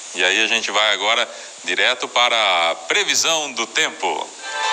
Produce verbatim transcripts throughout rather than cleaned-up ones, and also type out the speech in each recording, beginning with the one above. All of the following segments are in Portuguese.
E aí a gente vai agora direto para a previsão do tempo.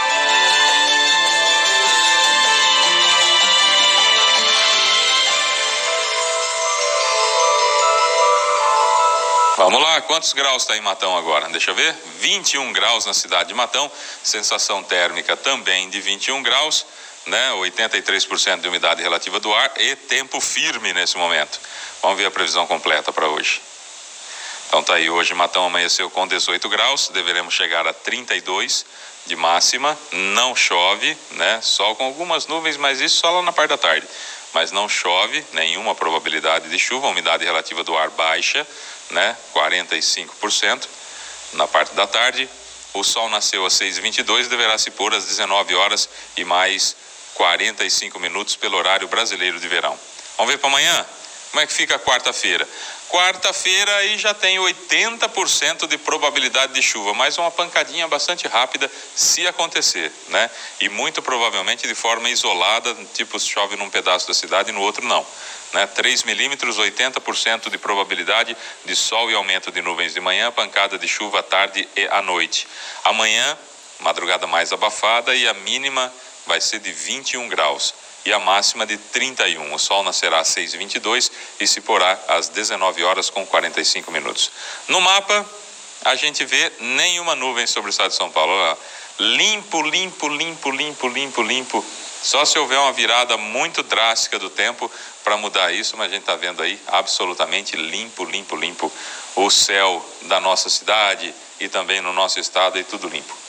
Vamos lá, quantos graus está em Matão agora? Deixa eu ver, vinte e um graus na cidade de Matão, sensação térmica também de vinte e um graus, né? oitenta e três por cento de umidade relativa do ar e tempo firme nesse momento. Vamos ver a previsão completa para hoje. Então tá aí, hoje Matão amanheceu com dezoito graus, deveremos chegar a trinta e dois de máxima, não chove, né? Sol com algumas nuvens, mas isso só lá na parte da tarde. Mas não chove, nenhuma probabilidade de chuva, a umidade relativa do ar baixa, né? quarenta e cinco por cento na parte da tarde. O sol nasceu às seis e vinte e dois, deverá se pôr às dezenove horas e mais quarenta e cinco minutos pelo horário brasileiro de verão. Vamos ver para amanhã? Como é que fica a quarta-feira? Quarta-feira aí já tem oitenta por cento de probabilidade de chuva, mas uma pancadinha bastante rápida se acontecer, né? E muito provavelmente de forma isolada, tipo chove num pedaço da cidade e no outro não, né? três milímetros, oitenta por cento de probabilidade de sol e aumento de nuvens de manhã, pancada de chuva à tarde e à noite. Amanhã, madrugada mais abafada e a mínima vai ser de vinte e um graus. E a máxima de trinta e um. O sol nascerá às seis e vinte e dois e se porá às dezenove horas com quarenta e cinco minutos. No mapa, a gente vê nenhuma nuvem sobre o estado de São Paulo. Olha lá. Limpo, limpo, limpo, limpo, limpo, limpo. Só se houver uma virada muito drástica do tempo para mudar isso, mas a gente está vendo aí absolutamente limpo, limpo, limpo. O céu da nossa cidade e também no nosso estado e tudo limpo.